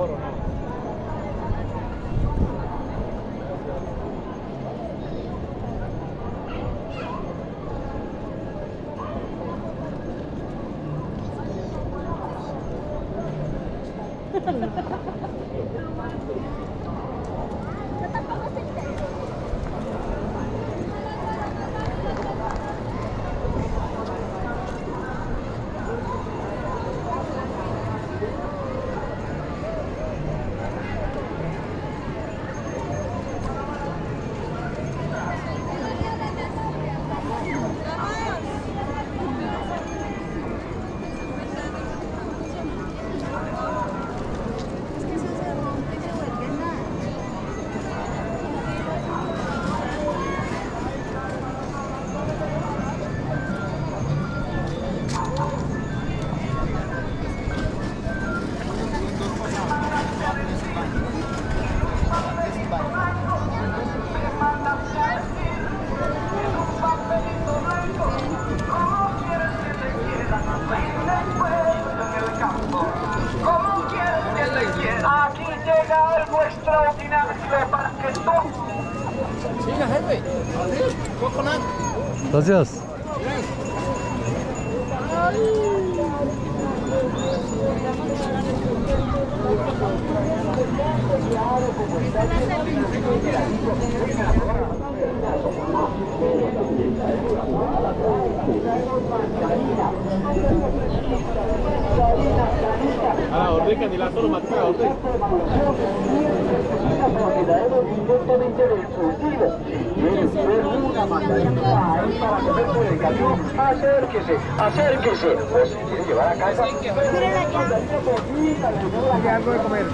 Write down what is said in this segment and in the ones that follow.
Aquí llega algo extraordinario para que todos. Siga, jefe. Coconut. Gracias. Ah, ordeca di la solo mancava, ordeca. Acérquese, acérquese. Pues si quiere llevar a casa. Algo de comer,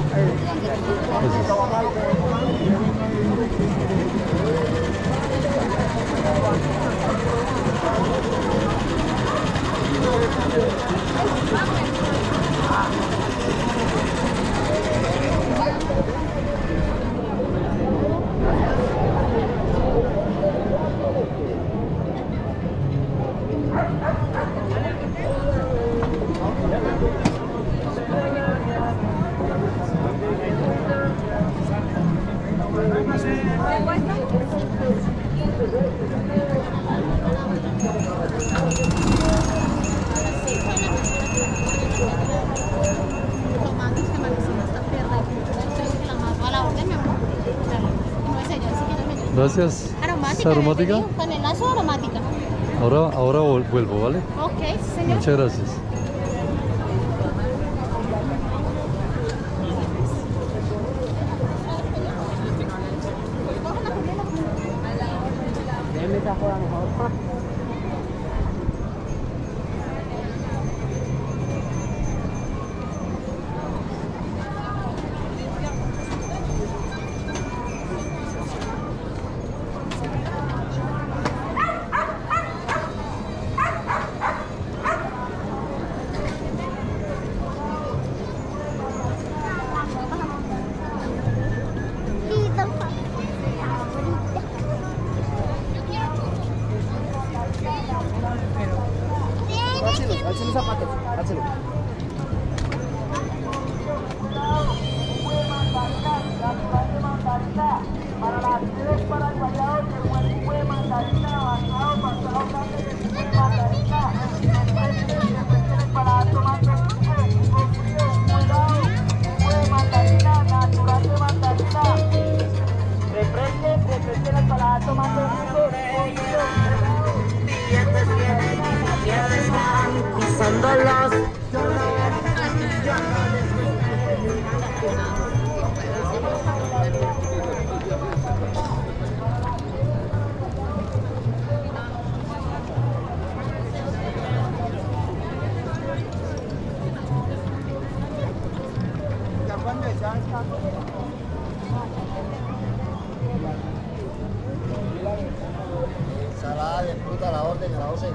Gracias. Aromática. ¿Es aromática? ¿Canelazo o aromática? Ahora vuelvo, ¿vale? Ok, señor. Muchas gracias. Alce los zapatos, álcelo. Para las 3 para el guayado, que el buen fue mandarina, basado, pasado, mandarina, para tomate, fue mandarina, natural de mandarina. Refresquen el paladar tomando y son los ensalada de fruta a la orden, a la 12.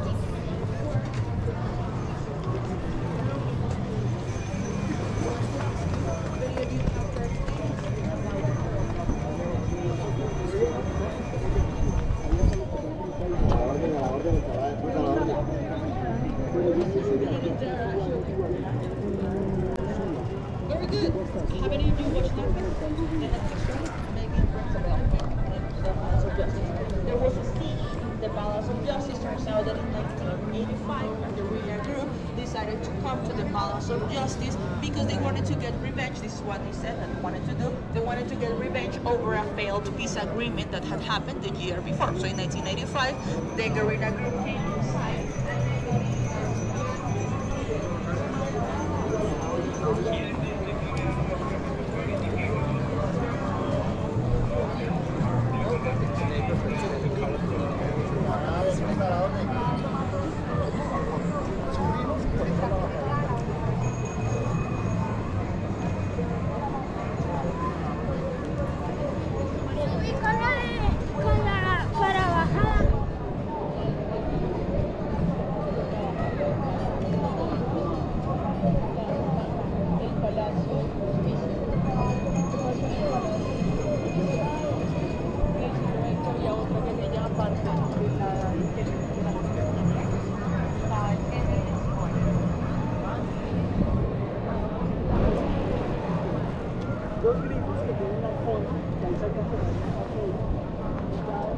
Very good. Haven't you watched that? The Netflix show? Maybe it rings a bell. The Palace of Justice. There was a scene in the Palace of Justice. Turns out that in 1985, when the guerrilla group decided to come to the Palace of Justice because they wanted to get revenge. This is what they said that they wanted to do. They wanted to get revenge over a failed peace agreement that had happened the year before. So in 1985, the guerrilla group came inside. Para bajar. Dos grifos que tienen al fondo, que ahí sacan por ahí.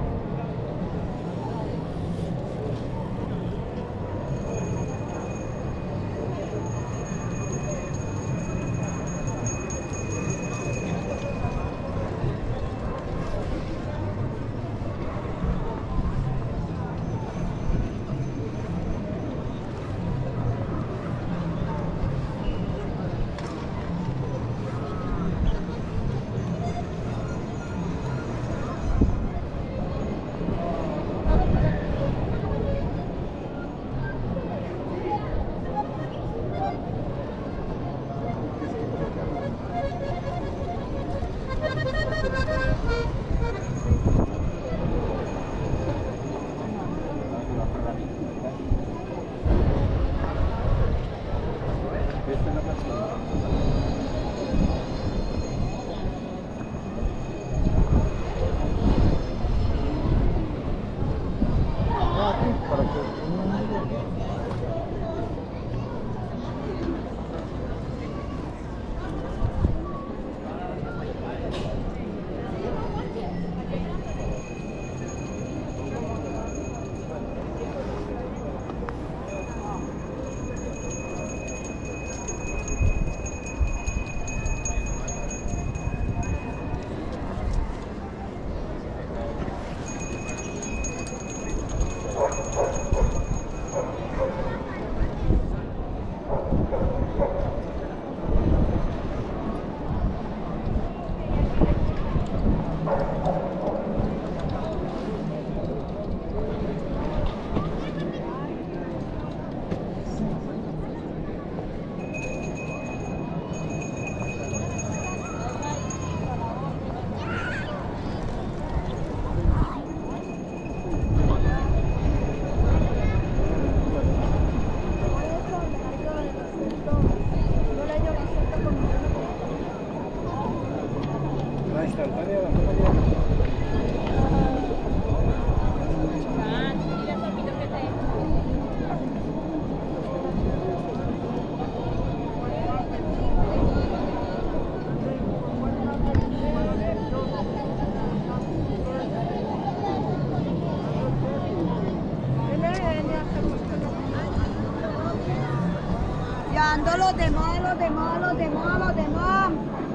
Ando los demás, los demás, los demás, los demás.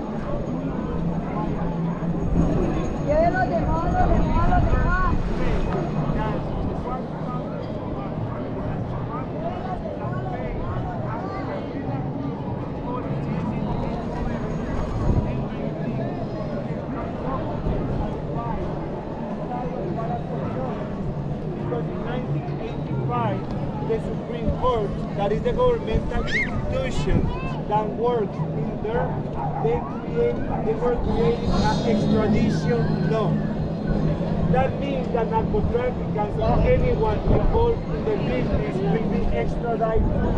Lleve los demás, los demás, los demás. Because in 1985, the Supreme Court, that is the governmental institution that works in there, they were creating an extradition law. That means that narcotraffickers or anyone involved in the business will be extradited.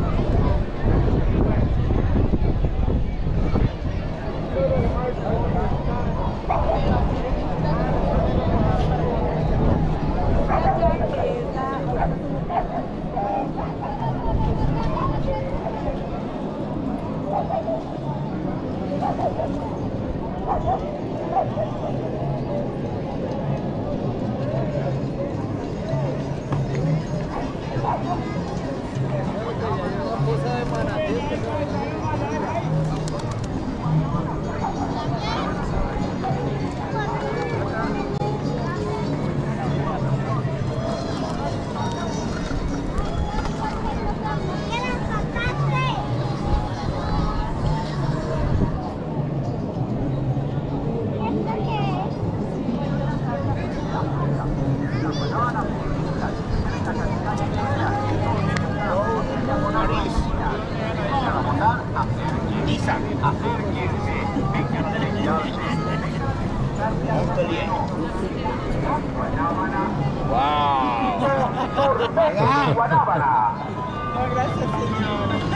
No, gracias, señor.